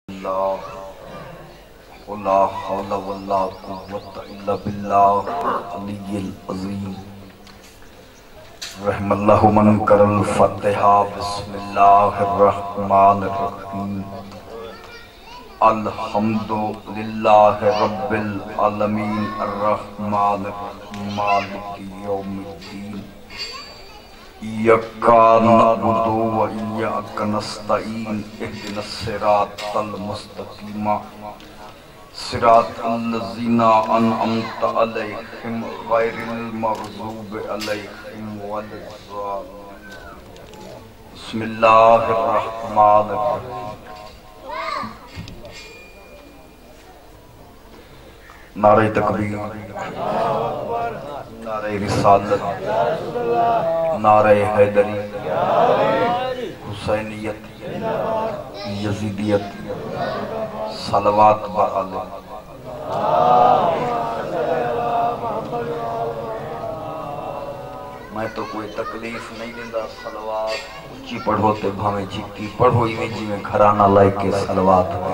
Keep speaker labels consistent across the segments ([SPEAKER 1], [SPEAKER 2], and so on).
[SPEAKER 1] اللہ ولا حول ولا قوت الا باللہ العلی العظیم رحم اللہ من کر الفتحہ بسم اللہ الرحمن الرحیم الحمد للہ رب العالمین الرحمن الرحیم مالک یوم الدین ایاک نعبد و ایاک نستعین اہدنا الصراط المستقیم صراط الذین انعمت علیہم غیر المغضوب علیہم ولا الضالین بسم اللہ الرحمن الرحیم نعرہ تکبیر نعرہ رسالت نعرہ حیدری حسینیت یزیدیت صلوات بآل میں تو کوئی تکلیف نہیں دیندہ صلوات اچھی پڑھو تے بھامیں جھکی پڑھو ہی میں جی میں گھرانہ لائے کے صلوات میں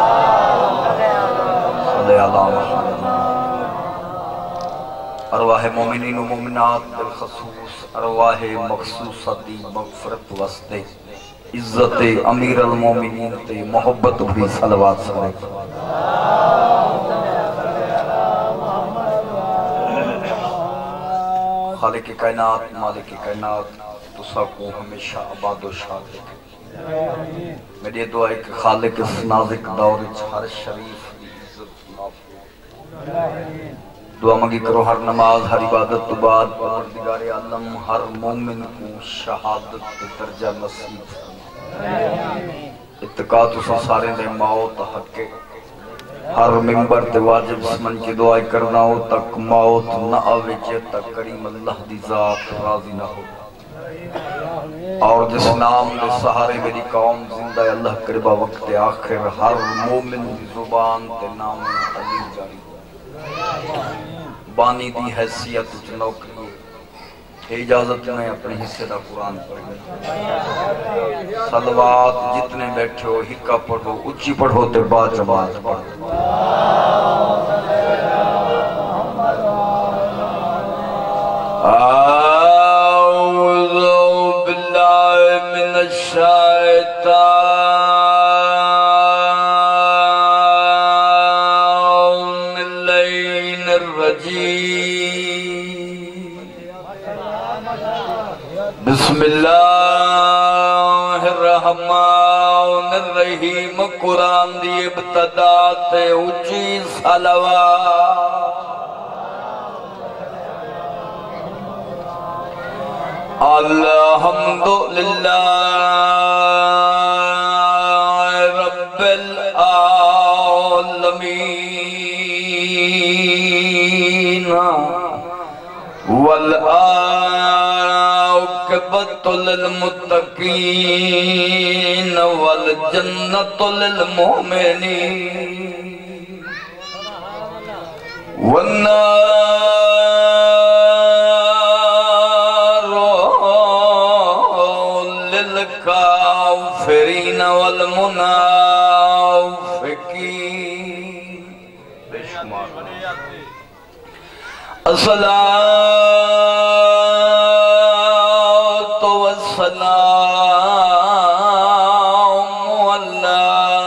[SPEAKER 1] صلی اللہ محمد ارواح مومنین و مومنات بالخصوص ارواح مخصوصتی مغفرت وستے عزت امیر المومنین تے محبت بھی صلوات سرے خالق کائنات مالک کائنات تسا کو ہمیشہ آباد و شاد رکھے میری دعا ہے کہ خالق اس نازک دور ہر شریف کی عزت محفوظ دعا مانگی کرو ہر نماز ہر عبادت تو بعد پروردگار عالم ہر مومن کو شہادت درجہ نصیب اتقاء تو سارے دے موت حق کے ہر ممبر تے واجب سمن کی دعائی کرنا ہو تک موت نہ آوے جب تک کریم اللہ دی ذات راضی نہ ہو اور جس نام دے سہارے میری قوم زندہ اللہ قربہ وقت آخر ہر مومن دی زبان تے نام علی جاری بانی دی حیثیت نوکری اجازت میں اپنے حصے دا قرآن پڑھیں صلوات جتنے بیٹھے ہو ہکا پڑھو اچھی پڑھو تے با جماعت پڑھو اعوذ باللہ من الشیطان اللعین الرجیم بسم اللہ الرحمن الرحیم قرآن دی ابتدا تے اچھی صلوات الحمدللہ رب العالمین والعاقبۃ للمتقین والجنۃ للمؤمنین والنار للکافرین والمنافقین الصلاة والسلام علی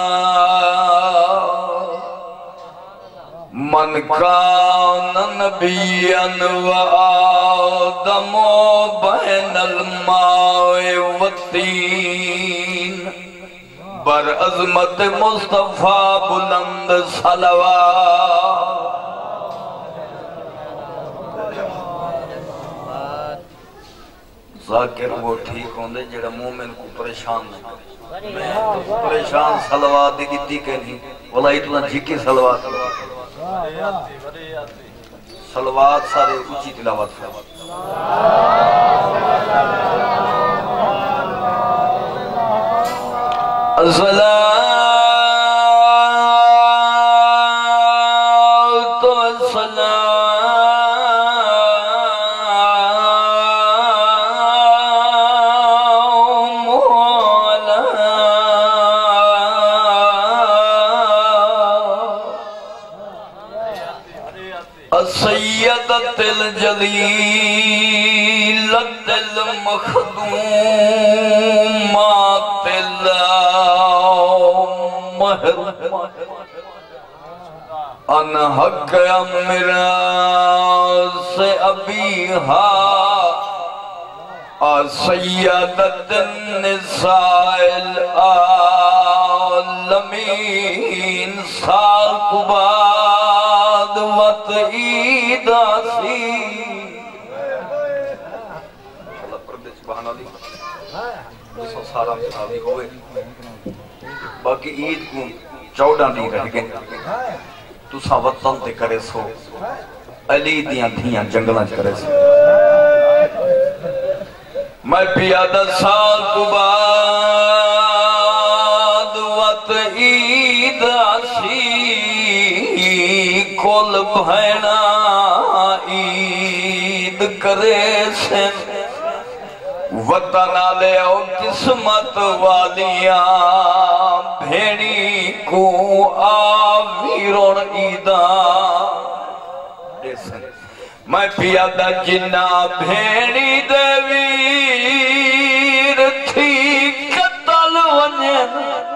[SPEAKER 1] من کان نبیا وآدم بین الماء والطین برعظمت مصطفیٰ بلند صلوات ذاکر وہ ٹھیک ہوندے جڑا مومن کو پریشان نہ کرے پریشان صلوات دی دیتی کہ نہیں واللہ اتنا جھکی صلوات صلوات سارے اچھی تلاوت فرمات الصلاة والسلام السیدۃ الجلیلۃ المخدومات اللامہر انحق امراض ابیہا سیدۃ النساء العالمین سال کو بعد وط عید آسی اللہ پردے سبحان اللہ جسو سارا مصابی ہوئے باقی عید کو 14 نہیں رہ گئے تو سا وطن تے کرے سو علی دیاں دھیاں جنگلاں کرے سو میں پیادہ سال تو بعد وط عید آسی کول بھینا عید کرے سے وطن آلے او قسمت والیاں بھیڑی کو آویرون عیداں میں پیادہ جنہ بھیڑی دیویر تھی قتل ونین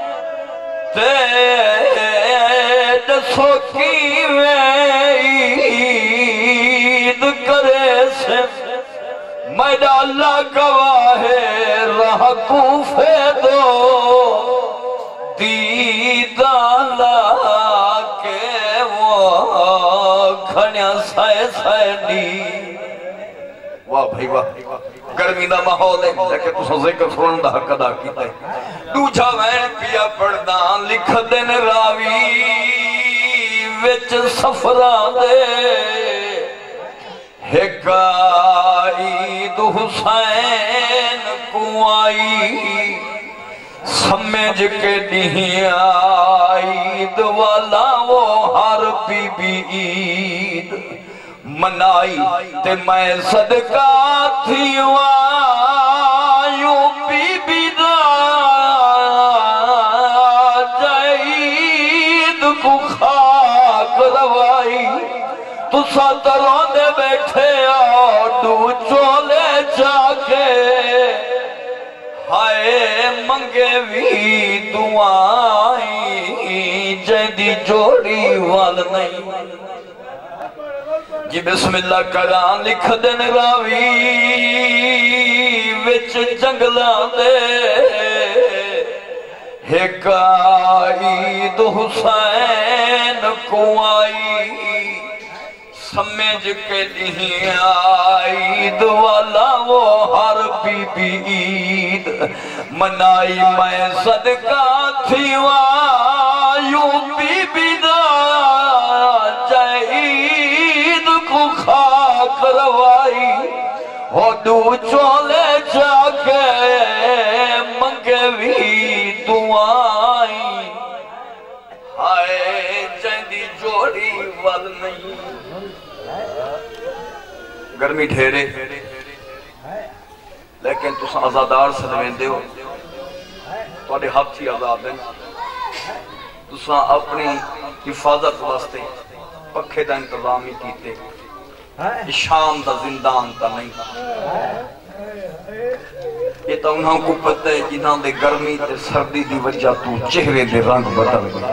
[SPEAKER 1] تیج سوکی وید کرے سے میڈا اللہ گواہ رہ کوفے دو دیدالا کے وہ کھنیا سائے سائے دی واہ بھائی واہ گرمی دا ماحول ہے لیکن تو ذکر سنن دا حق ادا کیتا ہے دوجا وین پیا پڑھداں لکھ دن راوی وچ سفراں دے ایک عید حسین کو آئی سمجھ کے دیا عید والا وہ ہر بی بی عید منائی تے میں صدقہ تھی وایوں بی بی دا عید کو خاک روائی تو ساتروں دے بیٹھے آؤ دو چولے جا کے ہائے منگے وی دعائیں جیدی جوڑی وال نہیں جی بسم اللہ کران لکھ دن راوی وچ جنگلاں دے ایک عید حسین کو آئی سمجھ کے دیا عید والا وہ ہر بی بی عید منائی میں صدقہ تھی وایوں بی بی دا جائے عید کو خاک روائی ہو دو چولے جا کے منگے وی دعائیں ہائے جیندی جوڑی وال نہیں گرمی ڈھیرے لیکن تساں آزادار سے نویندے ہو تواڈے ہاتھ ہی آزاد ہیں تساں اپنی حفاظت واسطے پکھے دا انتظام ہی کیتے شام دا زندان تا نہیں یہ تو انہوں کو پتہ ہے جنہاں دے گرمی تے سردی دی وجہ تو چہرے دے رنگ بدل گئے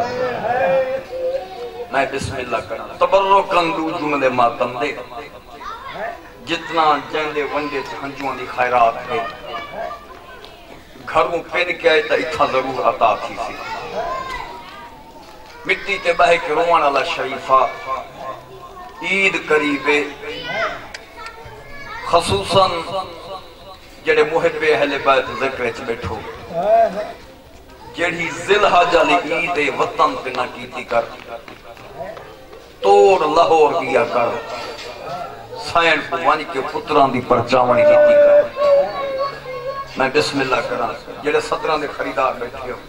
[SPEAKER 1] میں بسم اللہ کرنا تبرکن دو جملے ماتم دے جتنا جیندے ونڈے ہنجوان دی خیرات ہے گھروں پین کے آئے تا اتھا ضرور عطا تھی سی مٹی تے بہے کے روان اللہ شریفہ عید قریبے خصوصاً جڑے محب اہل بیت ذکر اچ بیٹھو جڑی ذلحجہ لی عید وطن پہ نہ کیتی کر توڑ لاہور دیا کر سائن پوانی کے پتران دی پرچاونی کیتی کر میں بسم اللہ کرا جڑے صدران دے خریدار بیٹھے ہو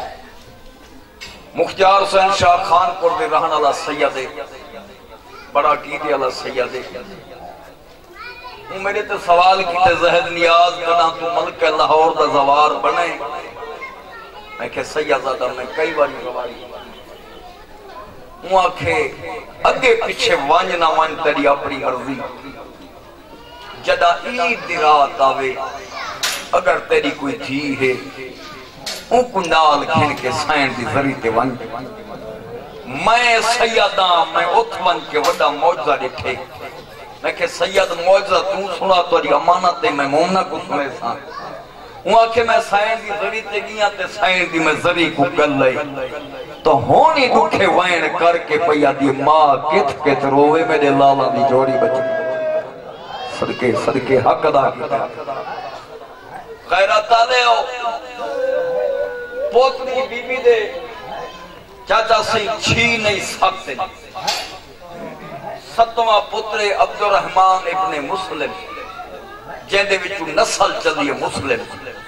[SPEAKER 1] مختار حسین شاہ خان پور دے رہن والا سید بڑا قیدی والا سید میرے تے سوال کیتے زہد نیاز کنا تو ملک لاہور دا زوار بنے میں کہ سید زادہ میں کئی باری رواری وہاں کے اگے پیچھے وانج نہ وانج تیری اپنی مرضی جدا عید دی رات آوے اگر تیری کوئی تھی ہے ان کو نال کھن کے سائن دی ذریع تے وانج میں سیداں میں اتمن کے وڈا موجزہ ڈٹھے میں کہ سید موجزہ تو سنا تو دی امانت میں مومنہ کو سنے سان وہاں کہ میں سائن دی ذریع تے گیا تے سائن دی میں ذریع کو گل لئی تو ہونی دکھے وائن کر کے پیا دی ماں کت کت روے میرے لالا دی جوڑی بچی صدقے صدقے حق ادا کیا غیرت آلے ہو پوتنی بی بی دے چاچا سی چھی نہیں سکتے ستواں پترے عبدالرحمن ابن مسلم جیندے وچو نسل چلی ہے مسلم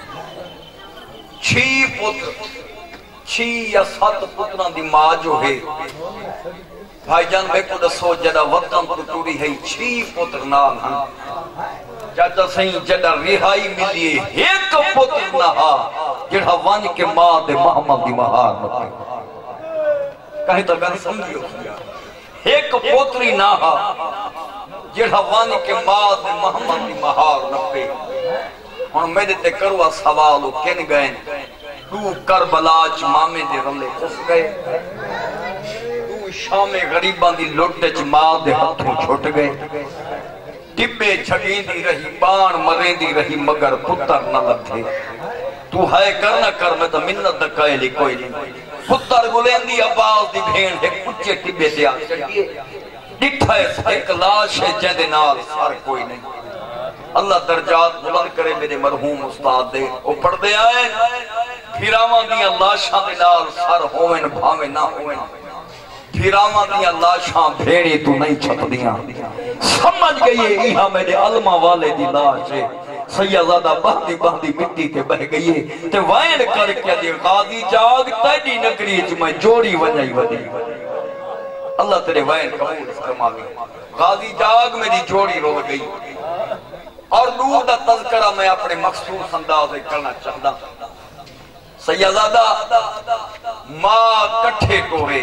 [SPEAKER 1] چھی پتر چھی یا سات پتران دی ماں جو ہے بھائی جان میں کو دسو جڑا وطن تو ٹوری ہے چھی پتر نال ہاں چاچا سہیں جڑا رہائی ملی ایک پتر نہ ہا جڑا وان کے ماں دے محمد دی مہار نکے کہیں تو گن سمجھو ایک پتری نہ ہا جڑا وان کے ماں دے محمد دی مہار نکے ہن میرے تے کروا سوالو کن گئے تو کربلاچ مامے دے رلے کس گئے تو شام غریبان دی لوٹے ماں دے ہتھوں چھوٹ گئے ٹبے چھگیں دی رہی بان مریں دی رہی مگر پتر نہ لگے تو ہے کر نہ کر میں تو منت دکائے لی کوئی نہیں پتر گلین دی عباس دی بھین ہے کچھے ٹبے دیا چڑھئے ڈٹھا ایک لاش ہے جیندے نال سار کوئی نہیں اللہ درجات بلند کرے میرے مرحوم استاد دے او پڑھ دے آئے پھراوان دیا لاشاں دے نال سر ہوئن بھاوے نہ ہوئن پھراوان دیا لاشاں بھیڑی تو نہیں چھپ دیا سمجھ گئی ایہاں میرے علمہ والے دی لاش ہے سیدزادہ بہتی بہتی مٹی کے بہ گئی ہے تے وائن کر کے دی غازی جاگ تیڈی نگری میں جوڑی وجائی ودی اللہ تیرے وائن قبول فرماوے غازی جاگ میری جوڑی رو گئی اور نور دا تذکرہ میں اپنے مخصوص انداز کرنا چاہتا سیدزادہ ماں کٹھے ٹورے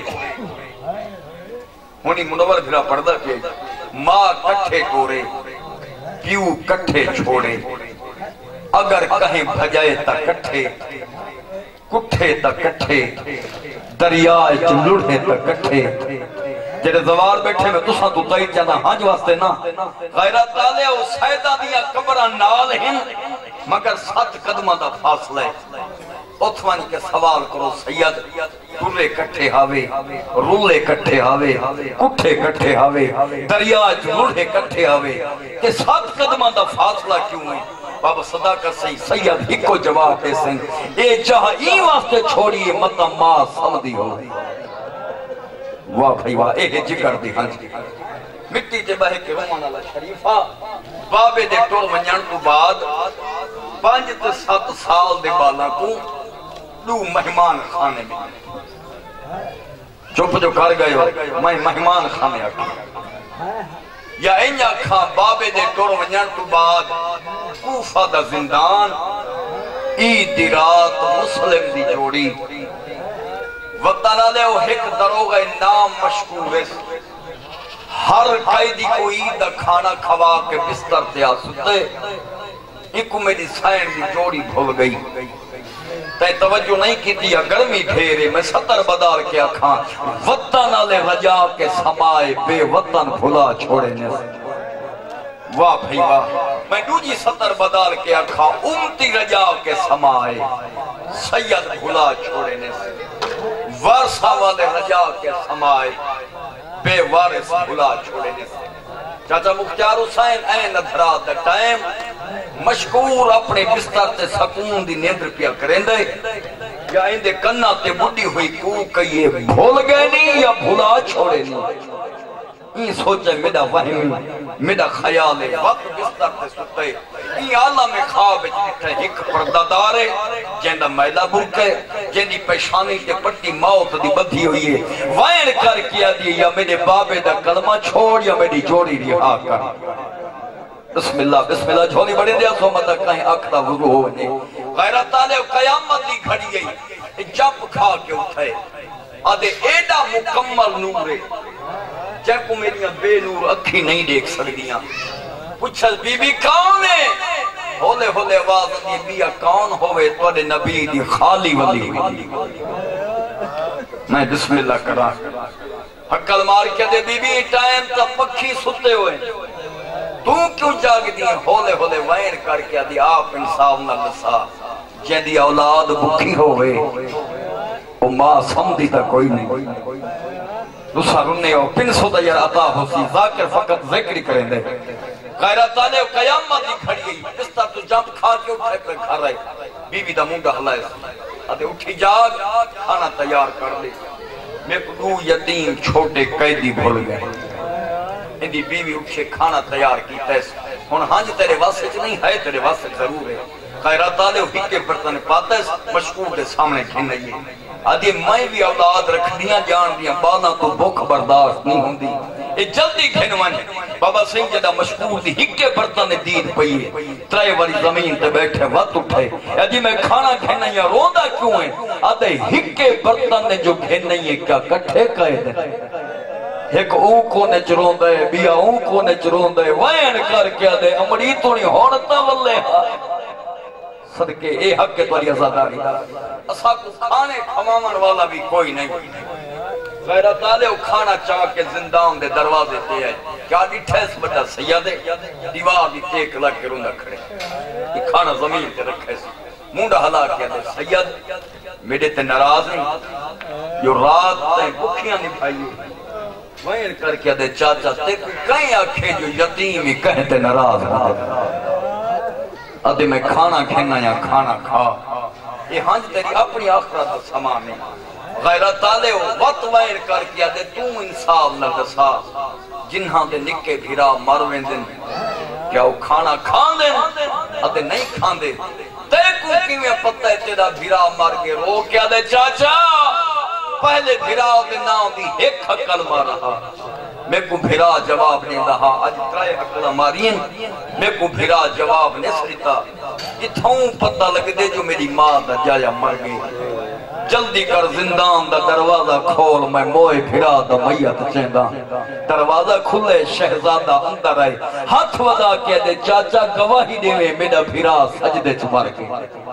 [SPEAKER 1] ہونی منور بھرا پردہ کے ماں کٹھے ٹورے پیو کٹھے چھوڑے اگر کہیں بھجائے تا کٹھے کٹھے تا کٹھے دریائے چلوڑے تا کٹھے جڑے زوار بیٹھے میں تساں تو تائی جانا ہنج واسطے نا غیرت آلے او سیدہ دیا قبران نال ہیں مگر 7 قدمہ دا فاصلہ ہے اتوان کے سوال کرو سید ٹولے کٹھے ہاوے رولے کٹھے ہاوے کٹھے کٹھے ہاوے دریائے چلوڑے کٹھے ہاوے کہ 7 قدمہ دا فاصلہ کیوں ہے بابا صدا کر سہی سید ہی کو جواب ہے سن اے جہاں ای واسطے چھوڑیے مطا ماں سمدھی ہو واہ بھائی واہ اے جگر دی ہنج مٹی جے بہے کے رومان اللہ شریفہ بابے دے ٹول ونجان کو بعد 5 تے 7 سال دے بالا کو دو مہمان خانے میں چپ جو کر گئے ہو میں مہمان خانے آکے یا انجا کھا بابے دے ٹول ونجان کو بعد کوفہ دا زندان عید دی رات مسلم دی جوڑی وطن آلے وہ ایک دروغہ نام مشکور ہے ہر قیدی کو عید کھانا کھوا کے بستر تیا ستے ایک میری سائن دی جوڑی بھول گئی تے توجہ نہیں کی دیا گرمی بھیرے میں 70 بدار کیا کھاں وطن آلے رجا کے سمائے بے وطن بھلا چھوڑے نے واہ بھائی واہ میں دوجی 70 بدار کیا کھاں امتی رجا کے سمائے سید بھلا چھوڑے نے وارثہ والے رجا کے سمائے بے وارث بھلا چھوڑے نے چاچا مختار حسین این ادھرات ٹائم مشکور اپنے بستر تے سکون دی نیندر پیا کریں دے یا اندے کنہ تے بڑی ہوئی کو کہیے بھول گئے نہیں یا بھلا چھوڑے نہیں یہ سوچے میرا وہم میرا خیال ہے وقت بستر تے ستے یہ عالم خواب جنٹھے ایک پردادارے جیندہ میلہ برکے جیندی پیشانی تے پٹی موت دی بدھی ہوئی ہے وائن کر کیا دی یا میرے بابے دا کلمہ چھوڑ یا میری جوڑی رہا کر بسم اللہ جھولی بڑی دیا سو مدہ کہیں اکھتا وضو ہونے غیرت آلے قیامت دی کھڑی گئی جب کھا کے اٹھائے آدھے ایڈا مکمل نور ہے جن کو میری بے نور اکھی نہیں دیکھ سکدیاں پوچھل بی بی کون ہے ہولے ہولے آواز دی بیا کون ہوئے توڑے نبی دی خالی ولی میں بسم اللہ کرا حقل مار کے دے بی بی ٹائم تا پکھی ستے ہوئے تو کیوں جاگ دی ہولے ہولے وین کر کے دی آپ انصاف نہ لسا جن دی اولاد بکھی ہوئے وہ ماں سمدھی تا کوئی نہیں دوسرا رننے ہو پن سودا یار عطا ہو سی ذاکر فقط ذکری کریں دے غیرت آلے و قیامت ہی کھڑی گئی اس طرح تو جمپ کھا کے اٹھے پر کھا رہے بی بی دا مونڈا ہلائے آدھے اٹھی جاگ کھانا تیار کر لے میں کو دو یتیم چھوٹے قیدی بھول گئے اندھی بی بی اٹھے کھانا تیار کی تیس ہن ہنج تیرے واسط نہیں ہے تیرے واسط ضرور ہے غیرت آلے و ہی کے برتن پاتا ہے مشکور دے سامنے کھین نہیں ہے آدھے میں بھی اولاد رکھ دیاں جان دیاں بانا تو بھوک برداشت نہیں ہوں دی اے جلدی کھنوان بابا سنگھ جدہ مشکور دی ہکے برتن دید پئی ہے ترائے والی زمین تے بیٹھے وقت اٹھے آدھے میں کھانا کھینا یا روندہ کیوں ہے آدھے ہکے برتن نے جو کھینا ہے کیا کٹھے کہے دے ایک اون کو نے چرون دے بیا اون کو نے چرون دے وین کر کے دے امڑی تو نہیں ہونتا واللے صدقے اے حق کے تواری ازاداری اسا کو کھانے کھمامن والا بھی کوئی نہیں غیرت آلے وہ کھانا چاہ کے زندان دے دروازے تے آئے کیا ڈٹھے بڑا سیادے دیوار بھی ٹیک لگ کے روندہ کھڑے یہ کھانا زمین تے رکھے سے مونڈا ہلا کیا دے سید میرے تے ناراض ہیں جو رات تے بکھیاں نبھائی وین کر کے دے چاچا تے کہیں آکھے جو یتیم ہی کہتے ناراض ہیں ادھے میں کھانا کھینا یا کھانا کھا یہ ہنج تیری اپنی آخرت سامان ہے غیرت آلے ہو وقت وائر کر کیا دے تو انصاف نہ دسا جنہاں دے نکے بھیرا مرویں دن کیا وہ کھانا کھان دے ادھے نہیں کھان دے تے کو کیویں پتہ ہے تیرا بھیرا مر کے رو کیا دے چاچا پہلے بھیرا دے نام دی ایک حقل مار رہا میں کو بھیرا جواب نہیں رہا آج ترائے حقل مارین میں کو بھیرا جواب نہیں سکتا اتھوں پتہ لگ دے جو میری ماں دا جایا مر گئی جلدی کر زندان دا دروازہ کھول میں موئے بھیرا دا میت چیندہ دروازہ کھلے شہزادہ اندر آئے ہاتھ ودا کیا دے چاچا گواہی دے میں میرا بھیرا سجدے چمار کے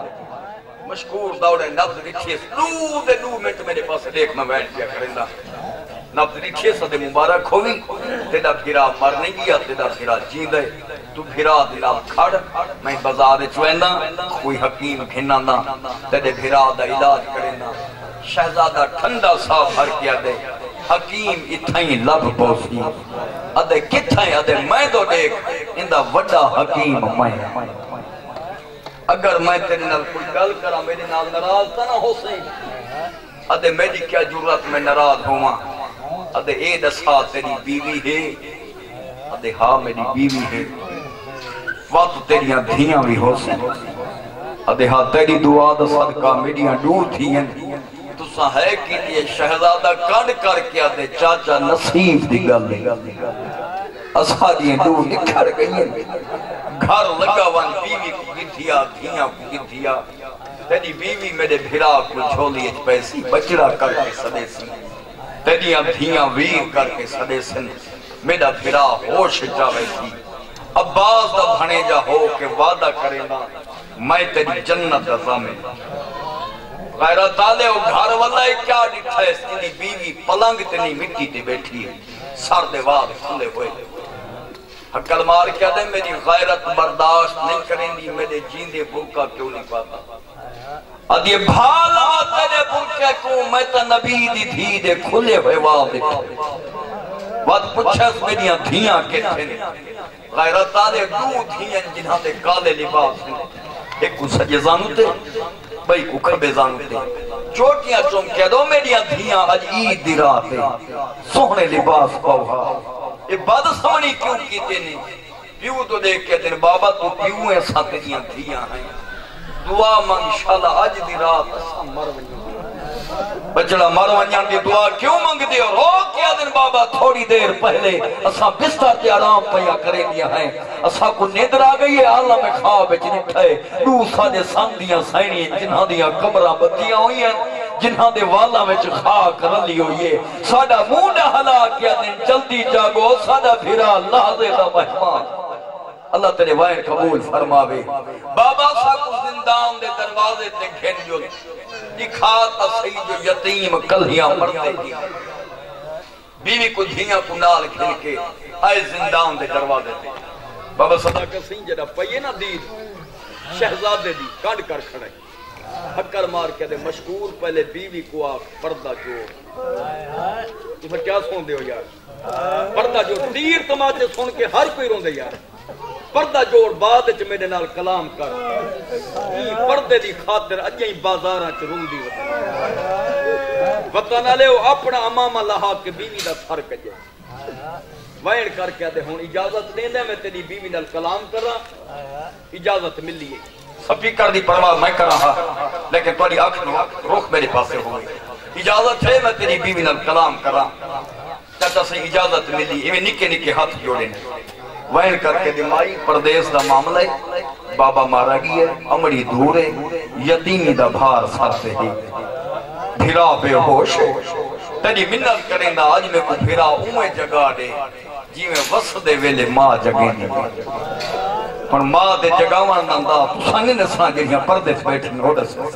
[SPEAKER 1] مشکور دوڑے نبض رکھیے دو منٹ میرے پاس دیکھ میں بیٹھ گیا کرندہ نبض رکھیے صدے مبارک ہوئی تیرا بھیرا مر نہیں گیا تیرا بھیرا جیندے تو بھیرا دلال کھڑ میں بازار چویندہ کوئی حکیم گھناندہ تیرے بھیرا دا علاج کرندہ شہزادہ ٹھنڈا صاف بھر کیا دے حکیم اتھائیں لب پوسی ادھے کتھائیں ادھے میں دو دیکھ اندہ وڈا حکیم میں اگر میں تیرے نال کوئی گل کرا میرے نال ناراض تا نہ ہو سی ادھے میری کیا جرات میں ناراض ہوا ادھے اے دسا تیری بیوی ہے ادھے ہاں میری بیوی ہے وقت تیریاں دھیاں بھی ہو سی ادھے ہاں تیری دعا دا صدقہ میریاں دور تھی ہیں تو سا ہے کہ یہ شہزادہ کڑ کر کے ادھے چاچا نصیب دی گل لے اسحادیاں دور نکھر گئی ہیں گھر لگا وان بیوی کو گدھیا دھیاں کو گدھیا تیری بیوی میرے بھیرا کو جھولی اچ پیسی بچڑا کر کے صدے سی تیری دھیاں ویر کر کے صدے سن میرا بھیرا ہوش جاوے سی عباس دا بھنے جا ہو کے وعدہ کرے نا میں تیری جنت دا ضامن غیرت آلے وہ گھر والا کیا ڈٹھا ہے تیری بیوی پلنگ تیری مٹی تے بیٹھی ہے سر دے واد کھلے ہوئے حقل مار کیا دے میری غیرت برداشت نہیں کریں دی میرے جیندے برکہ کیوں نہیں پاتا ادھے بھالا تیرے برکہ کو میں تا نبی دی دھی دے کھلے ہوئے واد دیکھے وقت پچھس میریاں دھیاں کے تھے غیرت آلے دو دھیاں جنہاں دے کالے لباس ہیں ایک کو سجے زانو تے بھئی کو کھبے زانو تے چوٹیاں چون کہہ دو میریاں دھیاں آج عید دی رات ہے سوہنے لباس پاؤہا یہ بات سمانی کیوں کیتے نہیں پیو تو دیکھ کے دن بابا تو پیو ہیں ساتھ دیاں دھیاں ہیں دعا مانگ انشاءاللہ آج دی رات اسا مر ونیاں بچڑا مر ونیاں دی دعا کیوں مانگ دے اور رو کیا دن بابا تھوڑی دیر پہلے اسا بستر تے آرام پیا کرے دیا ہیں اسا کو نیدر آ گئی ہے اللہ میں خواب چنٹھائے دو ساڑے سان دیاں سائنی جنہاں دیاں کمرہ بتیاں ہوئی ہیں جنہاں دے والا وچ خاک رلی ہوئیے ساڑا مونڈا حلا کیا دن جلدی جاگو ساڑا پھرا لازے دا مہمان اللہ تیرے وائن قبول فرماوے بابا سا کو زندان دے دروازے تے گھن جو دکھاتا صحیح جو یتیم کلہیاں مردے دی بیوی کو دھیاں کو نال کھل کے آئے زندان دے دروازے تے بابا صدقہ سنگھ جڑا پئیے نا دید شہزادے دی کڑ کر کھڑے ہکر مار کے دے مشکور پہلے بیوی کو آگ پردہ جوڑ یہ پھر کیا سن دے ہو یار پردہ جوڑ تیر تماچے سن کے ہر کوئی رون دے یار پردہ جوڑ بعد چ میرے نال کلام کر پردے دی خاطر اجیں بازاراں چ رون دی وطن والے اپنا امامہ لہا کے بیوی دا سر کجے وائن کر کے دے ہن اجازت دے دے میں تیری بیوی نال کلام کراں اجازت ملی ہے سپیکر دی پرواہ میں کر رہا لیکن تھوڑی آنکھ نو رخ میرے پاسے ہوئی اجازت ہے میں تیری بیوی نال کلام کراں چاچا سے اجازت ملی ایویں نکے نکے ہاتھ جوڑے وائن کر کے دمائی پردیس دا معاملہ ہے بابا مارا گئی ہے امڑی دور ہے یتیمی دا بھار سر سے ہی بھیرا بے ہوش تیری منت کریں دا آج میں کو بھیرا اوے جگہ دے جی میں وسط دے ویلے ماں جگہ دے پر ماں دے جگاوان نندا تو سنگی نسان جنہیاں پردے سے بیٹھیں روڑا سے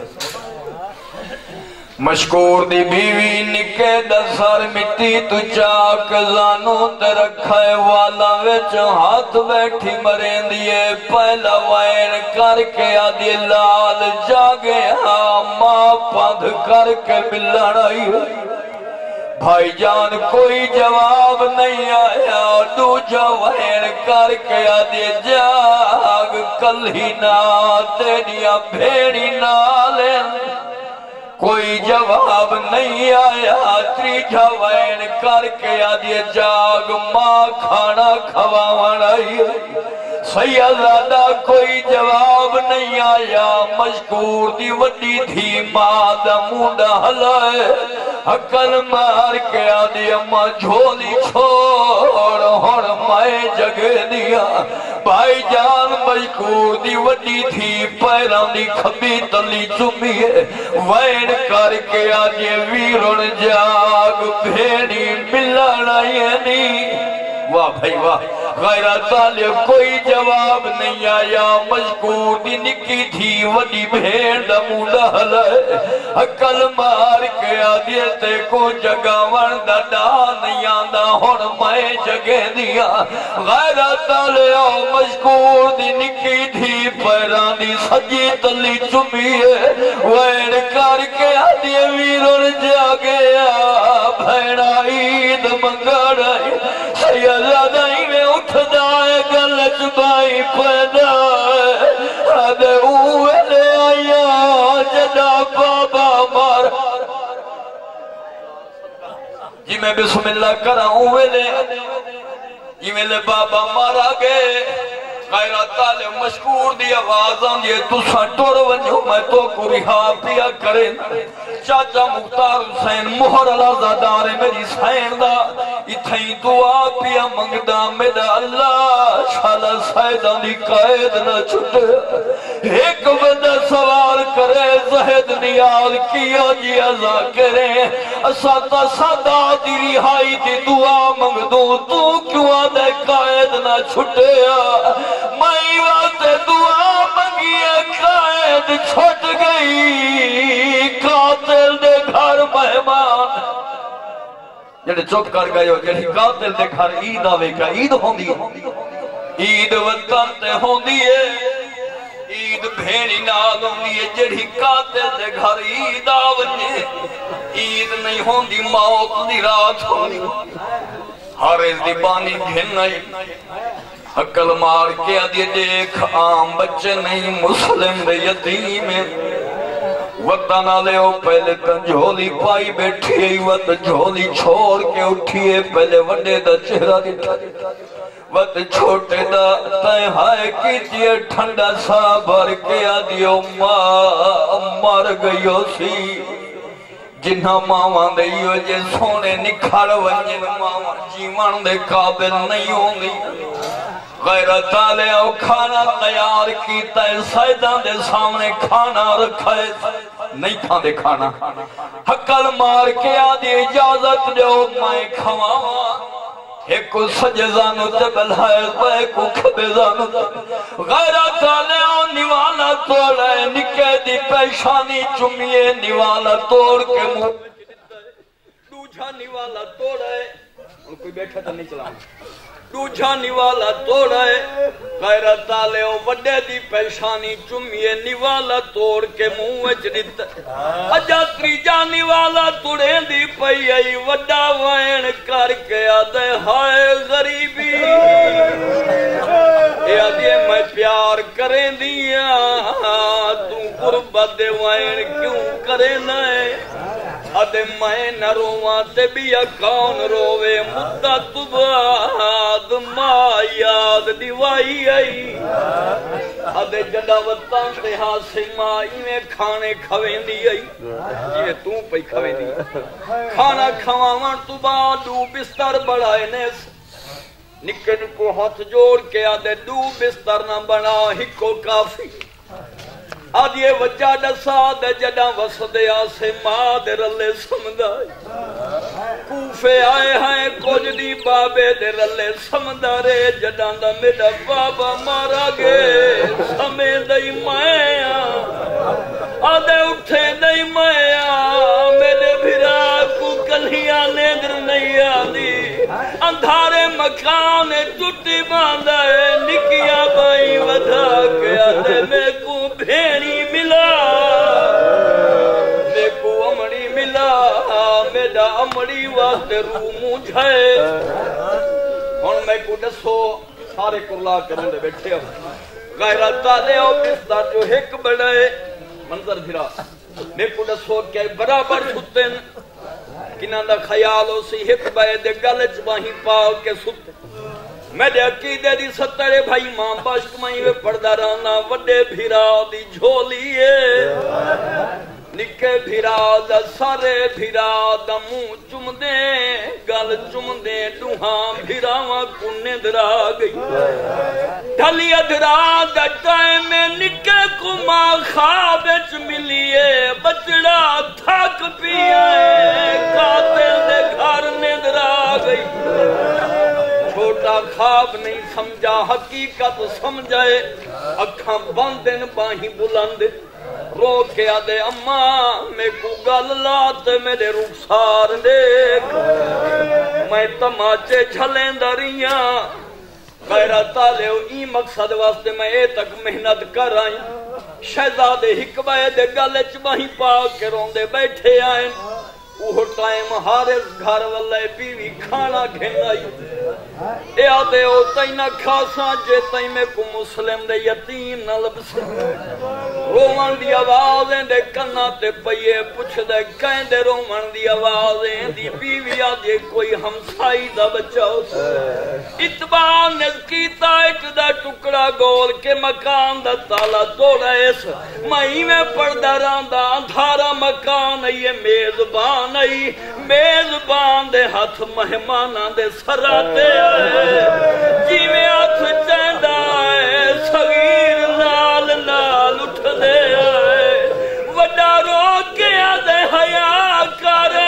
[SPEAKER 1] مشکور دی بیوی نکے دسار مٹی تو چاک زانو تے رکھائے والا ویچ ہاتھ بیٹھی مرین دیئے پہلا وائن کر کے آدھی لال جاگے ماں پاندھ کر کے ملڑائی بھائی جان کوئی جواب نہیں آیا دوجہ وائن کر کے آدھی جاگ کل ہی نا تیریا بھیڑی نالیں کوئی جواب نہیں آیا تریجہ وائن کر کے آدھی جاگ ماں کھانا کھواوان آئی سیدہ کوئی جواب نہیں آیا مشکور دی وڈی تھی ماں دا مونڈا ہلائے حقل مار کے آدھی اماں جھولی چھوڑ ہون مائے جگہ دیا بھائی جان مشکور دی وڈی تھی پیران دی کھبی تلی چمیے وائن کر کے آدھی ویرون جاگ بھیڑی ملنا یعنی واہ بھائی واہ غیرہ طالب کوئی جواب نہیں آیا مشکور دی نکی تھی وڈی بھیڑ دا مونڈا ہلائے حقل مار کے آدھیتے کو جگہ وردہ ڈا نہیں آندہ ہون مائے جگہ دیا غیرہ طالب مشکور دی نکی تھی پیران دی سجی تلی چمیے وین کر کے آدھیے ویرون جاگیا بھیڑا عید منگڑائی سیدائی میں اٹھ دائے گلچ بائی پیدا آدھے اوے لے آیا جدا بابا مار جی میں بسم اللہ کرا اوے لے جی میں لے بابا مارا گئے غیرہ طالب مشکور دی آوازاں دیئے تُساں ٹور ونجو میں تو کو رہا پیا کریں چاچا مختار حسین مہر الازادار میری سین دا اتھائیں دعا پیا منگدہ میرا اللہ شالا سائدہ دی قائد نہ چھٹے ایک بندہ سوال کرے زہد نیال کیا جی ازا کریں اساتا صدا دی رہائی دی دعا منگدوں تو کیوں آدھے قائد نہ چھٹے میں واسطے دعا منگیے قائد چھٹ گئی قاتل دے گھر مہمان جڑے چپ کر گئے ہو جڑی قاتل دے گھر عید آوے کا عید ہوندی ہے عید وطن تے ہوندی ہے عید بھیڑی نال ہوندی ہے جڑی قاتل دے گھر عید آوے عید نہیں ہوندی موت دی رات ہوندی ہر اس دی بانی گھن نہیں حقل مار کے آدھے دیکھ عام بچے نہیں مسلم دے یتیم وطن آلے ہو پہلے تن جھولی پائی بیٹھی وط جھولی چھوڑ کے اٹھیے پہلے وڈے دا چہرہ دیتا وط چھوٹے دا تائیں ہائے کیجئے ٹھنڈا سا بھر کے آدھے مر گئیو سی جنہ ماں دیو جے سونے نکھڑ ونجن ماں جیوان دے قابل نہیں ہوندی غیرہ تالے او کھانا تیار کیتا ہے سائدہ دے سامنے کھانا رکھائے نہیں تھا دکھانا حقل مار کے آدھی اجازت دو میں کھواواں ایک سجزانو تے بلائے پائے کو کھبزانو غیرت آلیاں نیوالا توڑے نکے دی پیشانی چمیے نیوالا توڑ کے منہ دوجھا نیوالا توڑے کوئی بیٹھا تو نہیں چلانا دوجھا نیوالا توڑے غیرت آلیاں وڈے دی پیشانی چمیے نیوالا توڑ کے منہ اچھتا اجا تریجا نیوالا توڑے دی پئی ای وڈا وین کر کے آدھے ہائے غریبی اے آدھے میں پیار کریں دیا تو قربت دے وین کیوں کریں نائے آدھے میں نہ رواں تے بیا کون روے مدت بعد ماں یاد دیوائی آئی آدھے جڑا وطن تے ہاسے ماں ایویں کھانے کھویں دی آئی یہ تو پئی کھویں دی کھانا کھواں تو بعد دو بستر بڑھائے نیس نکے نکو ہاتھ جوڑ کے آدھے دو بستر نہ بنا ہکو کافی آدھے وجہ ڈسا دے جڑا وسدے آسے ماں دے رلے سمدائی کوفے آئے ہیں کچھ دی بابے دے رلے سمدارے جڑا دا میرا بابا مارا گے سمے دئی مائیا آدھے اٹھے دئی مائیا میرے بھرا کو کلیاں نیندر نہیں آدھی اندھارے مکان چٹی باندھا ہے نکیا بائی ودھا کے آدھے میں کو بھیڑی ملا میں کو امڑی ملا میرا امڑی واسطے روح مجھائے ہون میں کو دسو سارے کرلا کروں دے بیٹھے ہو غیرت آلے ہو بستر جو ایک بڑھائے منظر بھرا میں کو دسو کہ برابر چھتن کنہ دا خیال ہو سی ایک بائے دے گلچ باہی پاؤ کے ستے میرے عقیدے دی سترے بھائی ماں باشک مائی وے پردہ رانا وڈے بھیرا دی جھولیے نکے بھیرا دا سارے بھیرا دا منہ چم دے گل چم دے دوہاں بھیراواں کنے درا گئی ڈھلی ادھرا دا ٹائم میں نکے کو ماں خوابچ ملیے بچڑا تھک پیائے قاتل دے گھر ندرا گئی چھوٹا خواب نہیں سمجھا حقیقت سمجھائے اکھاں بندن باہی بلند رو کے آدھے اماں میں کو گل لاتے میرے رخسار دیکھ میں تماچے جھلیں دریاں غیرت آلے ہو ای مقصد واسطے میں اے تک محنت کر آئیں شہزادے حکبائے دے گلچ باہی پاک کے روندے بیٹھے آئیں وہ ٹائم حارث گھر والے بیوی کھانا گھنائی اے آدھے ہو تین کھاساں جے تین میں کو مسلم دے یتیم نہ لبسے رومن دی آوازیں دے کنا تے پئیے پچھ دے کہیں دے رومن دی آوازیں دی بیوی آدھے کوئی ہمسائی دا بچہ ہو سے اتباع نزکیتا ایک دا ٹکڑا گول کے مکان دا تالا توڑا ایس مائی میں پردہ راندہ اندھارا مکان یہ میزبان نہیں میزبان دے ہاتھ مہمانہ دے سراتے آئے جی میں ہاتھ چیندہ آئے صغیر لال لال اٹھ دے آئے وڈا رو کے آدھے حیاء کرا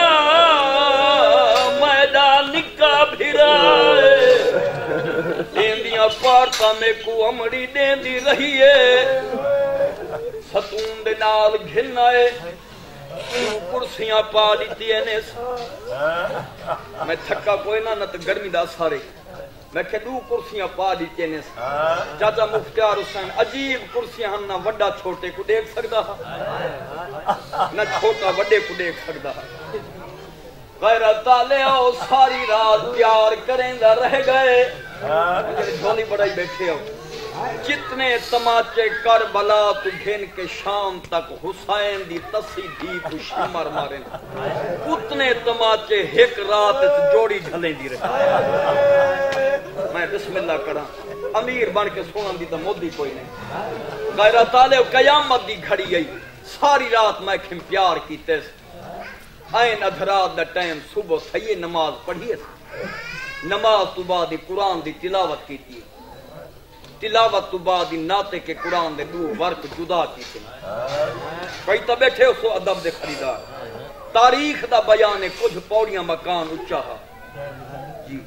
[SPEAKER 1] میدان نکا بھرائے دیندیاں پارتا میں کو امڑی دیندی رہی ہے ستون دے نال گھنائے کرسیاں پا دیتی ہے نیس میں تھکا کوئی نہ تو گرمی دا سارے میں کہ دو کرسیاں پا دیتی ہے نیس چاچا مختار حسین عجیب کرسیاں ہم نہ وڈا چھوٹے کو دیکھ سکتا نہ چھوٹا وڈے کو دیکھ سکتا غیرت آلے ہو ساری رات پیار کریں دا رہ گئے جھولی بڑائی بیٹھے ہو جتنے تماچے کربلا تو گھن کے شام تک حسین دی تسی دی تو شمر مارے اتنے تماچے ایک رات جوڑی جھلیں دی رہے میں بسم اللہ کرا امیر بن کے سونن دی تو مودی کوئی نہیں غیرت آلے قیامت دی گھڑی گئی ساری رات میں کھم پیار کیتے این ادھرات دا ٹائم صبح تھئیے نماز پڑھیے نماز تو بعد قرآن دی تلاوت کیتی تلاوت تو بعد ناتے کے قرآن دے دو ورک جدا کیتے کئی تا بیٹھے ہو سو ادب دے خریدار تاریخ دا بیان ہے کچھ پوڑیاں مکان اچھا جی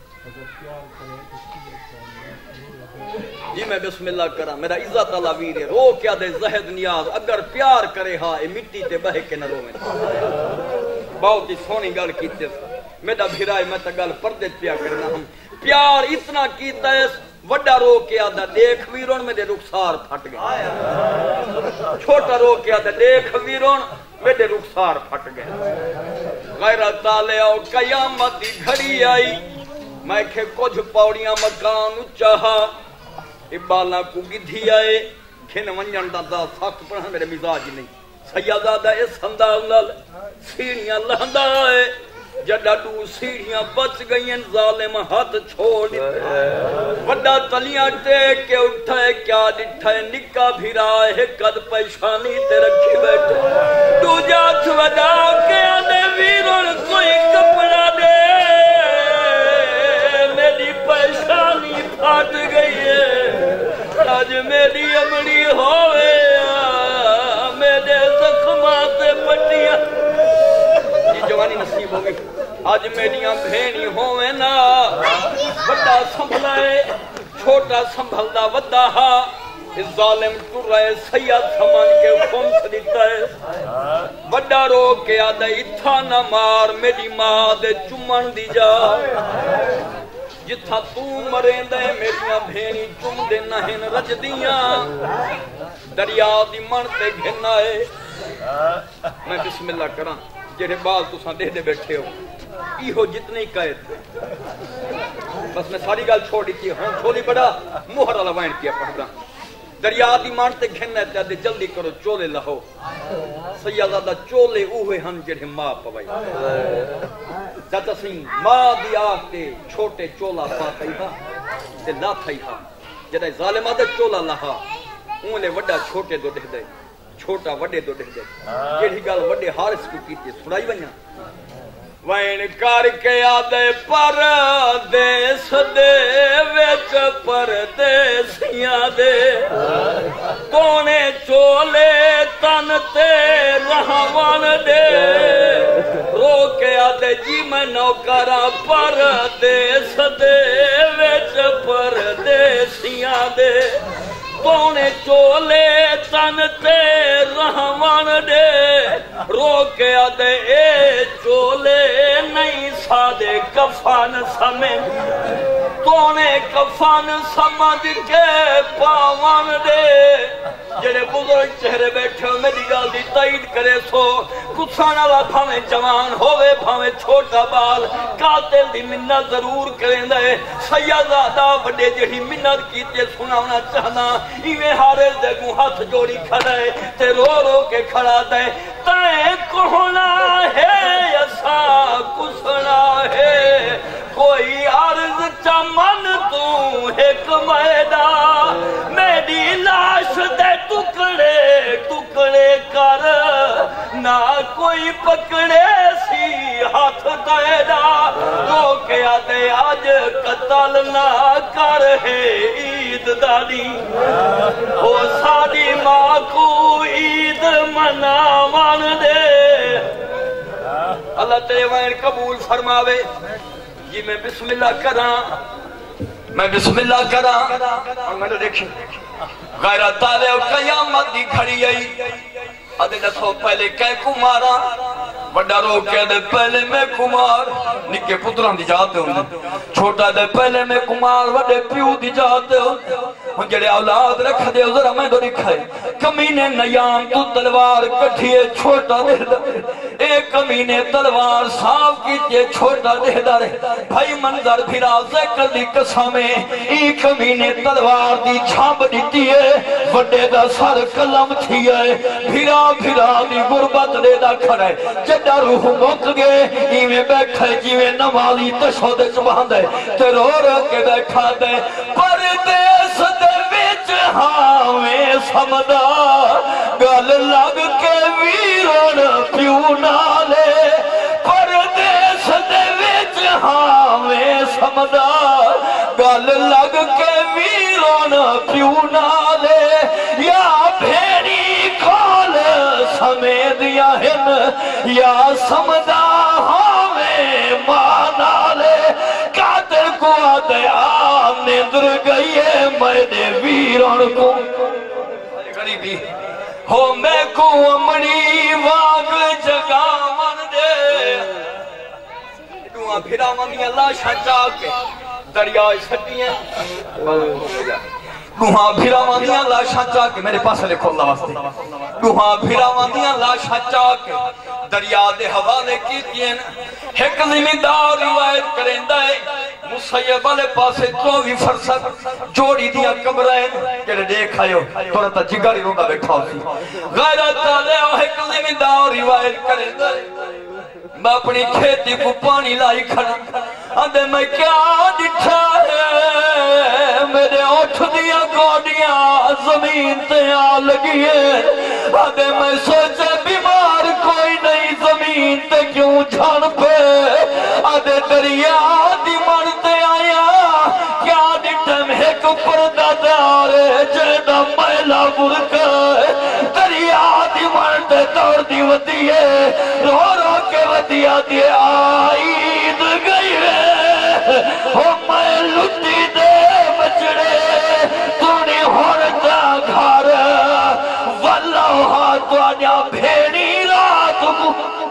[SPEAKER 1] جی میں بسم اللہ کرا میرا عزت اللہ ویر ہے رو کیا دے زہد نیاز اگر پیار کرے ہاں اے مٹی تے بہے کے نہ رویں بہت ہی سونی گل کیتے میرا بھیرائے میں تا گل پردے پیا کرنا ہم پیار اتنا کیتا ہے وڈا رو کے آدھا دیکھ ویرون میرے رخسار پھٹ گئے چھوٹا رو کے آدھا دیکھ ویرون میرے رخسار پھٹ گئے غیرت تالے او قیامت دی گھڑی آئی میں کہ کچھ پوڑیاں مکان چاہا ابالا کو گدھی آئے کھن ونجن دا سخت پڑھا میرے مزاج نہیں سیادہ اس انداز سیڑیاں لہندا ہے جڈا دو سیڑھیاں بچ گئیں ظالم ہاتھ چھوڑ وڈا تلیاں ٹیک کے اٹھائے کیا ڈٹھائے نکا بھیرا ہے قد پیشانی تے رکھی بیٹھے تو جات وڈا کے آنے ویرون کوئی کپڑا دے میری پیشانی پھاٹ گئی ہے آج میری امڑی ہوئے میرے زخمات پٹیاں جوانی نصیب ہو گئی آج میریاں بھینی ہوئے نا بڑا سنبھلائے چھوٹا سنبھلدا ودا ہا اس ظالم ٹر رہے سید سمان کے خمس دیتا ہے بڑا رو کے آدھا اتھا نہ مار میری ماں دے چمن دی جا جتھا تو مریں دے میریاں بھینی چم دے نہن رج دیاں دریا دی من تے گھنا ہے میں بسم اللہ کراں جیرے بال تو ساں دے بیٹھے ہو ایہو جتنے قید بس میں ساری گال چھوڑی تھی ہوں چھوڑی بڑا مہر اللہ وائن کیا پڑھ رہا دریا دی مانتے گھننے تے جلدی کرو چولے لہو سیادہ چولے اوہے ہن جڑے ماں پوائی جاتا سین ماں دی آتے چھوٹے چولا پاتا ہی ہاں تے لا تھا ہی ہاں جڑے ظالمہ دے چولا لہا انہیں وڈا چھوٹے دو دے دے چھوٹا وڈے دو دے دے جڑی گال وڈے حارس کو کیتے سنائی ونیا وین کر کے آدھے پردیس دے ویچ پردیسیاں دے تونے چولے تن تے رہوان دے رو کے آدھے جی میں نوکرہ پردیس دے ویچ پردیسیاں دے تونے چولے تن تے رہوان دے رو کے آدھے اے چولے نہیں سادے کفان سمیں تونے کفان سمجھ کے پاوان دے جڑے بزرگ چہرے بیٹھے ہو میری گال دی تائید کرے سو کسانا لا بھامیں جوان ہوئے بھامیں چھوٹا بال قاتل دی منت ضرور کریں دے سیادہ وڈے جڑی منت کیتے سناونا چاہنا ایویں ہارے دے گو ہاتھ جوڑی کھڑے تے رو رو کے کھڑا دے تائیں کہنا ہے ایسا کسنا ہے کوئی عرض چمن تو ایک میدان میری لاش دے ٹکڑے ٹکڑے کر نہ کوئی پکڑے سی ہاتھ دیدا رو کے آدھے آج قتل نہ کر ہے عید دادی او ساری ماں کو عید مناوان دے اللہ تیرے وائن قبول فرماوے جی میں بسم اللہ کراں میں بسم اللہ کراں اور میں نے دیکھیں غیرت تالے اور قیامت دی کھڑی آئی ادھے دسو پہلے کہہ کو مارا بڑا رو کہہ دے پہلے میں کمار نکے پتران دی جاتے ہوں چھوٹا دے پہلے میں کمار وڈے پیو دی جاتے ہوں جڑے اولاد رکھ دے ذرا میں دو نکھائے کمینے نیام تو تلوار کٹھیے چھوٹا دے دے ایک کمینے تلوار صاف کیتے چھوٹا دے دے بھائی منظر بھیرا ذکر دی قسمیں ایک کمینے تلوار دی چھامب دیتی ہے وڈے دا سر کلم تھی ہے بھیرا بھیرا دی غربت دے دا کھڑے جڑا روح مک گئے ایویں بیٹھے جیویں نمالی تشہد چبان دے تے رو رو کے بیٹھا دے پردیس دے وچ ہاویں سمدا گل لگ کے ویرون پیو نالے پردیس دے وچ ہاویں سمدا گل لگ کے ویرون ہیں یا سمدہ ہمیں مانا لے قاتل کو آدیا نیندر گئی ہے میرے ویران کو غریبی ہو میں کو امنی واگ جگہ من دے دعا پھرا مندی اللہ شاچا کے دریائے چھٹی ہیں گوہاں بھیرا واندیاں لاشاں چاہ کے میرے پاس لکھو اللہ واسطے گوہاں بھیرا واندیاں لاشاں چاہ کے دریا دے حوالے کی دین ایک زمیندار روایت کرندہ ہے مسیب علیہ پاسے 24 فرسد جوڑی دیا قبرائن کہ دیکھ آئیو تھوڑا تا جگاری روندہ بیٹھا ہوتی غیرت علیہ ایک زمیندار روایت کرندہ ہے میں اپنی کھیتی کو پانی لائی کھڑا اندے میں کیا دکھا ہے میرے اٹھ دیا گوڑیاں زمین تے آ لگی ہے اندے میں سوچے بیمار کوئی نہیں زمین تے کیوں جھان پہ اندے دریا دی مرتے آیا کیا دٹھم ایک پردہ دارے جیدہ میلہ برکہ دریا دی مرتے توڑ دی ودی ہے رو رو کے ودیا دی آئید گئی ہے ہو میں لٹی دے بچڑے تونی ہونتا گھر واللہ تو آنیا بھیڑی رات کو